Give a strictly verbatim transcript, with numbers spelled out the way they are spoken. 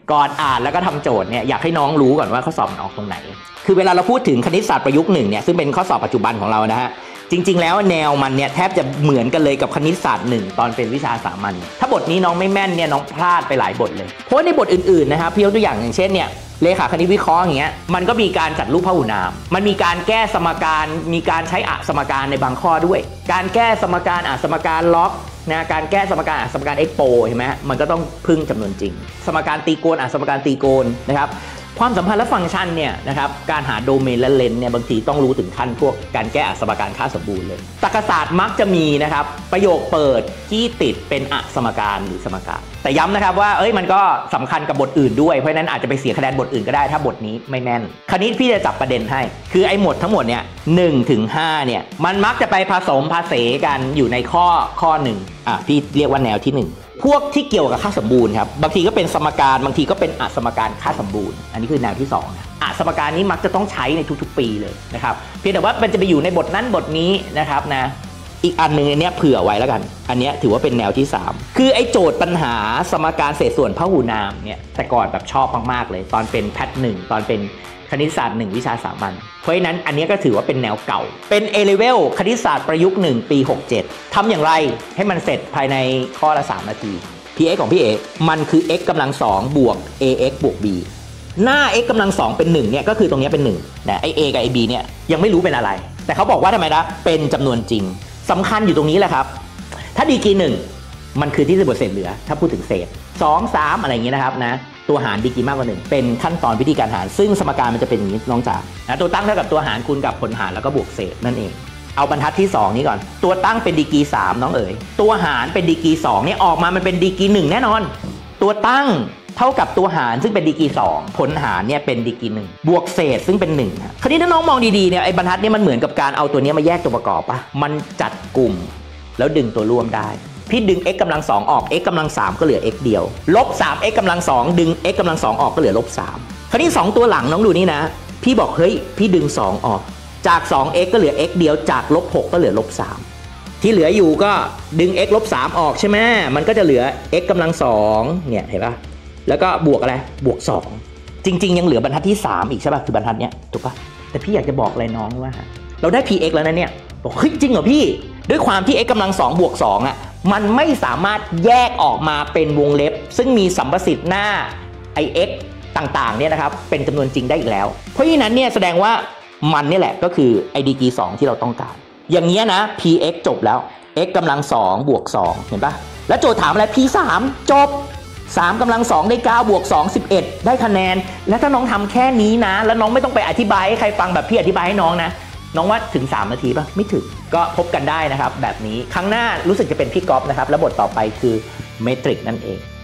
ก่อนอ่านแล้วก็ทำโจทย์เนี่ยอยากให้น้องรู้ก่อนว่าข้อสอบมันออกตรงไหนคือเวลาเราพูดถึงคณิตศาสตร์ประยุกต์หนึ่งเนี่ยซึ่งเป็นข้อสอบปัจจุบันของเรานะฮะจริงๆแล้วแนวมันเนี่ยแทบจะเหมือนกันเลยกับคณิตศาสตร์หนึ่งตอนเป็นวิชาสามัญถ้าบทนี้น้องไม่แม่นเนี่ยน้องพลาดไปหลายบทเลยเพราะในบทอื่นๆนะครับพี่ยกตัวอย่างอย่างเช่นเนี่ยเลขาคณิตวิเคราะห์อย่างเงี้ยมันก็มีการจัดรูปพหุนามมันมีการแก้สมการมีการใช้อะสมการในบางข้อด้วยการแก้สมการอะสมการล็อกนะการแก้สมการอะสมการเอ็กโปเห็นไหมมันก็ต้องพึ่งจำนวนจริงสมการตีโกณอะสมการตีโกณนะครับความสัมพันธ์และฟังก์ชันเนี่ยนะครับการหาโดเมนและเลนเนี่ยบางทีต้องรู้ถึงขั้นพวกการแก้อะสมการค่าสมบูรณ์เลยตรรกศาสตร์มักจะมีนะครับประโยคเปิดที่ติดเป็นอะสมการหรือสมการแต่ย้ำนะครับว่าเอ้ยมันก็สำคัญกับบทอื่นด้วยเพราะฉะนั้นอาจจะไปเสียคะแนนบทอื่นก็ได้ถ้าบทนี้ไม่แม่นคราวนี้พี่จะจับประเด็นให้คือไอ้หมดทั้งหมดเนี่ยหนึ่งถึงห้าเนี่ยมันมักจะไปผสมผสานกันอยู่ในข้อข้อหนึ่งอ่ะพี่เรียกว่าแนวที่หนึ่งพวกที่เกี่ยวกับค่าสมบูรณ์ครับบางทีก็เป็นสมการบางทีก็เป็นอะสมการค่าสมบูรณ์อันนี้คือแนวที่สองนะอะสมการนี้มักจะต้องใช้ในทุกๆปีเลยนะครับเพียงแต่ว่ามันจะไปอยู่ในบทนั้นบทนี้นะครับนะอีกอันหนึ่งอันนี้เผื่อไว้แล้วกันอันนี้ถือว่าเป็นแนวที่สามคือไอ้โจทย์ปัญหาสมการเศษส่วนพหุนามเนี่ยแต่ก่อนแบบชอบมากๆเลยตอนเป็นแพทหนึ่งตอนเป็นคณิตศาสตร์หนึ่งวิชาสามัญเพราะฉะนั้นอันนี้ก็ถือว่าเป็นแนวเก่าเป็น A Level คณิตศาสตร์ประยุกต์หนึ่งปีหกเจ็ดทำอย่างไรให้มันเสร็จภายในข้อละสามนาที พี เอ็กซ์ ของพี่เอมันคือ x กำลังสองบวก เอ เอ็กซ์ บวก b หน้า x กำลังสองเป็นหนึ่งเนี่ยก็คือตรงนี้เป็นหนึ่งนะไอ a กับ ไอ b เนี่ยยังไม่รู้เป็นอะไรแต่เขาบอกว่าทำไมนะเป็นจำนวนจริงสำคัญอยู่ตรงนี้แหละครับถ้าดีกรีหนึ่งมันคือที่สิบบทเศษเหลือถ้าพูดถึงเศษสอง สามอะไรอย่างเงี้ยนะครับนะตัวหารดีกรีมากกว่าหนึ่งเป็นขั้นตอนวิธีการหารซึ่งสมการมันจะเป็นอย่างนี้น้องจ๋านะตัวตั้งเท่ากับตัวหารคูณกับผลหารแล้วก็บวกเศษนั่นเองเอาบรรทัดที่สองนี้ก่อนตัวตั้งเป็นดีกรีสามน้องเอ๋ยตัวหารเป็นดีกรีสองเนี่ยออกมามันเป็นดีกรีหนึ่งแน่นอนตัวตั้งเท่ากับตัวหารซึ่งเป็นดีกรีสองผลหารเนี่ยเป็นดีกรีหนึ่งบวกเศษซึ่งเป็นหนึ่งคราวนี้ถ้าน้องมองดีๆเนี่ยไอ้บรรทัดเนี่ยมันเหมือนกับการเอาตัวนี้มาแยกตัวประกอบปะมันจัดกลุ่มแล้วดึงตัวร่วมได้พี่ดึง x กำลังสองออก x กำลังสามก็เหลือ x เดียวลบ สาม x กำลังสองดึง x กำลังสองออกก็เหลือลบสามคราวนี้สองตัวหลังน้องดูนี่นะพี่บอกเฮ้ยพี่ดึงสองออกจาก สอง x ก็เหลือ x เดียวจากลบหกก็เหลือลบสามที่เหลืออยู่ก็ดึง x ลบสามออกใช่ไหมมันก็จะเหลือ x กำลังสองเนี่ยเห็นป่ะแล้วก็บวกอะไรบวกสองจริงๆยังเหลือบรรทัดที่สามอีกใช่ป่ะคือบรรทัดเนี้ยถูกป่ะแต่พี่อยากจะบอกอะไรน้องว่าเราได้ px แล้วนะเนี่ยบอกเฮ้ยจริงเหรอพี่ด้วยความที่ x กำลังสองบวกสองอ่ะมันไม่สามารถแยกออกมาเป็นวงเล็บซึ่งมีสัมประสิทธิ์หน้า ไอ x ต่างๆเนี่ยนะครับเป็นจำนวนจริงได้อีกแล้วเพราะฉะนั้นเนี่ยแสดงว่ามันนี่แหละก็คือไอดีกรีสองที่เราต้องการอย่างเงี้ยนะ px จบแล้ว x กำลังสองบวกสองเห็นปะแล้วโจทย์ถามอะไร p สามจบสามกำลังสองได้เก้าบวกสอง สิบเอ็ดได้คะแนนแล้วถ้าน้องทำแค่นี้นะแล้วน้องไม่ต้องไปอธิบายให้ใครฟังแบบพี่อธิบายให้น้องนะน้องว่าถึงสามนาทีป่ะไม่ถึงก็พบกันได้นะครับแบบนี้ครั้งหน้ารู้สึกจะเป็นพี่ก๊อฟนะครับแล้วบทต่อไปคือเมตริกนั่นเอง